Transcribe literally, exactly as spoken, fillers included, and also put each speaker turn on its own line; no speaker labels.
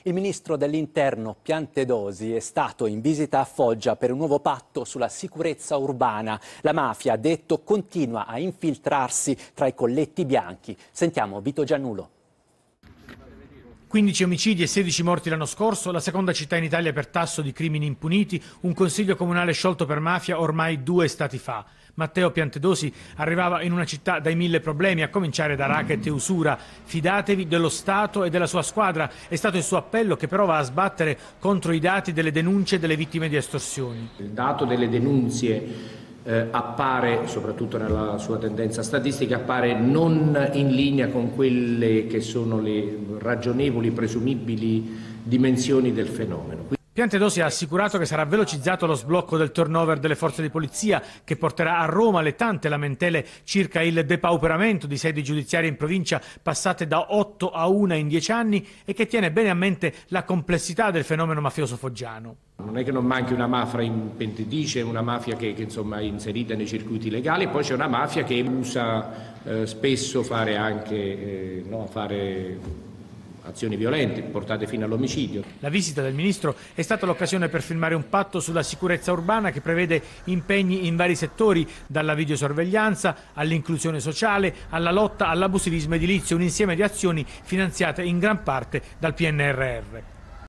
Il ministro dell'Interno Piantedosi è stato in visita a Foggia per un nuovo patto sulla sicurezza urbana. La mafia, ha detto, continua a infiltrarsi tra i colletti bianchi. Sentiamo Vito Giannulo.
quindici omicidi e sedici morti l'anno scorso, la seconda città in Italia per tasso di crimini impuniti, un consiglio comunale sciolto per mafia ormai due stati fa. Matteo Piantedosi arrivava in una città dai mille problemi, a cominciare da racket e usura. Fidatevi dello Stato e della sua squadra, è stato il suo appello, che però va a sbattere contro i dati delle denunce delle vittime di estorsioni.
Il dato delle denunce eh, appare, soprattutto nella sua tendenza statistica, appare non in linea con quelle che sono le ragionevoli, presumibili dimensioni del fenomeno.
Piantedosi ha assicurato che sarà velocizzato lo sblocco del turnover delle forze di polizia, che porterà a Roma le tante lamentele circa il depauperamento di sedi giudiziarie in provincia, passate da otto a una in dieci anni, e che tiene bene a mente la complessità del fenomeno mafioso foggiano.
Non è che non manchi una mafia impentitrice, una mafia che, che insomma, è inserita nei circuiti legali, poi c'è una mafia che usa eh, spesso fare anche eh, no, fare azioni violente, portate fino all'omicidio.
La visita del ministro è stata l'occasione per firmare un patto sulla sicurezza urbana che prevede impegni in vari settori, dalla videosorveglianza all'inclusione sociale, alla lotta all'abusivismo edilizio, un insieme di azioni finanziate in gran parte dal P N R R.